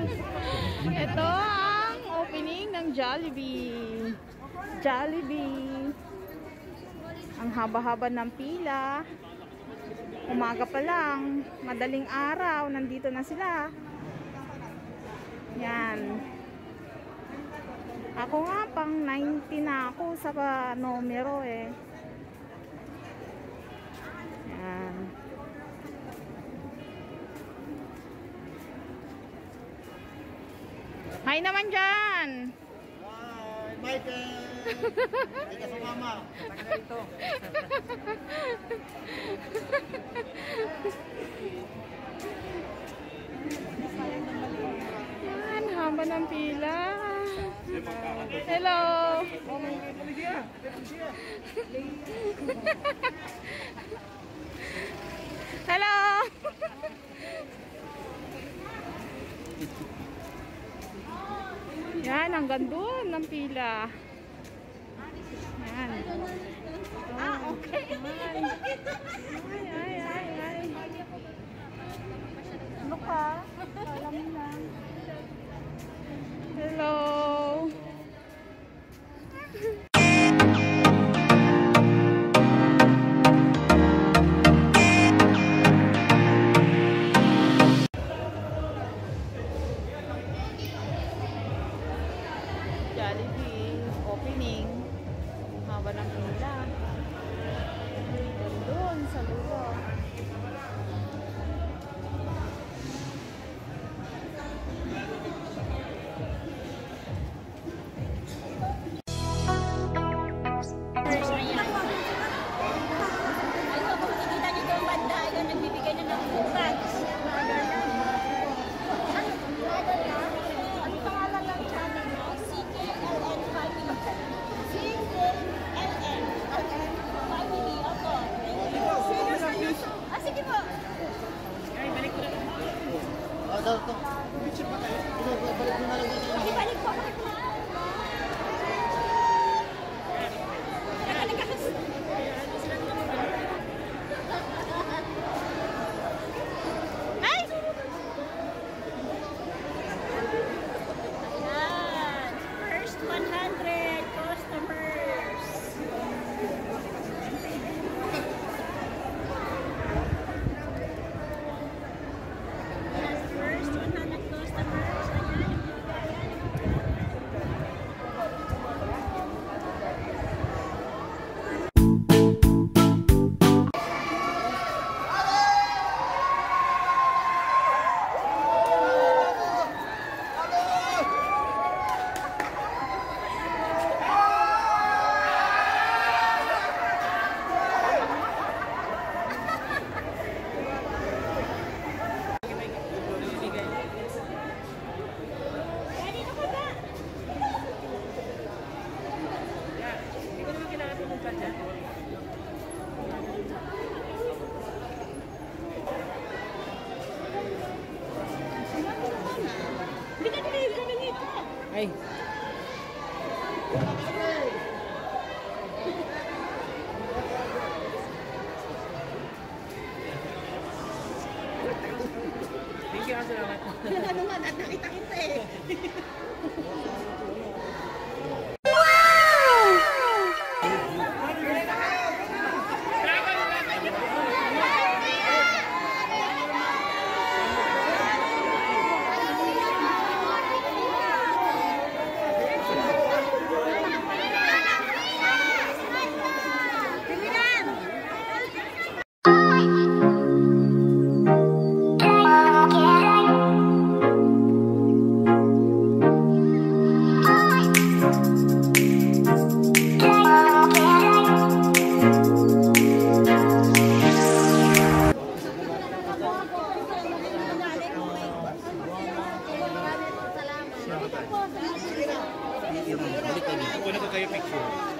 Ito ang opening ng Jollibee. Jollibee. Ang haba-haba ng pila. Umaga pa lang, madaling araw, nandito na sila. Yan. Ako nga pang 90 na ako sa numero eh. Yan. Hi naman dyan! Hi, Michael! Hindi ka sumama. Taga ito. Yan, haba ng pila. Hello! Hello! Yan, hanggang doon ng pila. Yan. Okay. Ay. Ano ka? Alam mo lang. Hello. Jollibee opening. Haba ng pila. Doon sa lulo. Balik po. First 100 customers. First 100 customers. Ay. Thank you, salamat. Ano man, at nakita-kita eh. Kunin ko kayo picture.